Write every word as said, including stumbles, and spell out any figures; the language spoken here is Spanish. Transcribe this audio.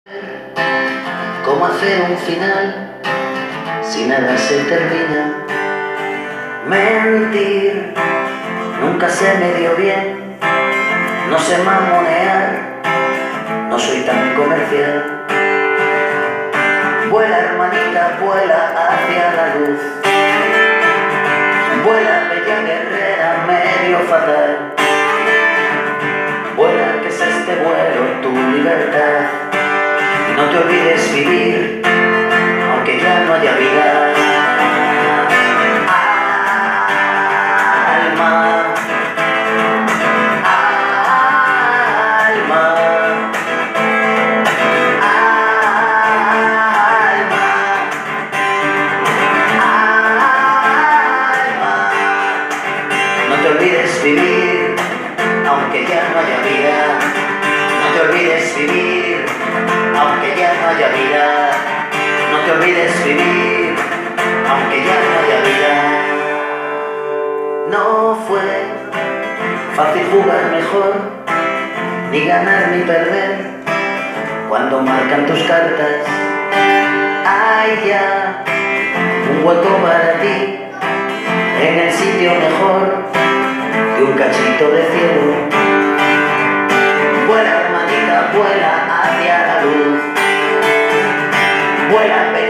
¿Cómo hacer un final si nada se termina? Mentir nunca se me dio bien, no sé mamonear, no soy tan comercial. Vuela hermanita, vuela hacia la luz, vuela bella guerrera medio fatal, vuela que es este vuelo tu libertad. No te olvides vivir, aunque ya no haya vida. Alma, alma, alma, alma. No te olvides vivir, aunque ya no haya vida. No te olvides vivir, aunque ya no haya vida. No te olvides vivir, aunque ya no haya vida. No fue fácil jugar mejor, ni ganar ni perder, cuando marcan tus cartas. Hay ya un hueco para ti, en el sitio mejor de un cachito de cielo. Vuela hermanita, vuela hacia la luz, vuela.